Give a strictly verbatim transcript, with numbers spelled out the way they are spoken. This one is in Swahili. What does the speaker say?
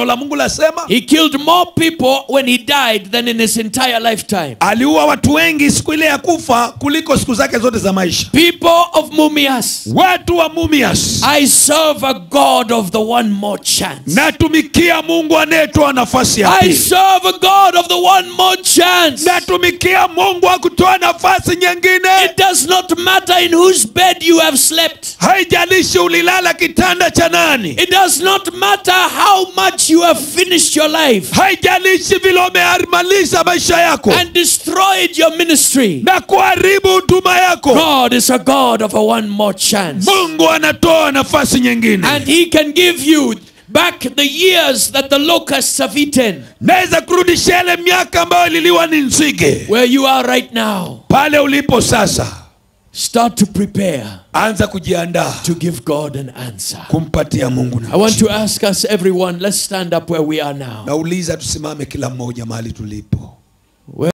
la Mungu lasema, he killed more people when he died than in his entire lifetime. aliua watu wengi siku ile ya kufa kuliko siku zake zote za maisha. People of Mumias, watu wa Mumias, I serve a God of the one more chance. natumikia Mungu anayetoa nafasi ya I pili. serve a God of the one more chance. natumikia Mungu akutoa nafasi nyingine. It does not matter in whose bed you have slept. haijalishi ulilala kitanda cha nani. It does not matter how much you have finished your life haijalishi vile umeharmalisha maisha yako and destroyed your ministry. na kuharibu huduma yako. God is a God of a one more chance. Mungu anatoa nafasi nyingine. And he can give you back the years that the locusts have eaten. Naweza kurudisha ile miaka ambayo ililiwa ni nzige. Where you are right now, pale ulipo sasa, start to prepare, anza kujiandaa to give God an answer. kumpatia Mungu I want nafasi. to ask us, everyone, let's stand up where we are now. Nauliza tusimame kila mmoja mahali tulipo.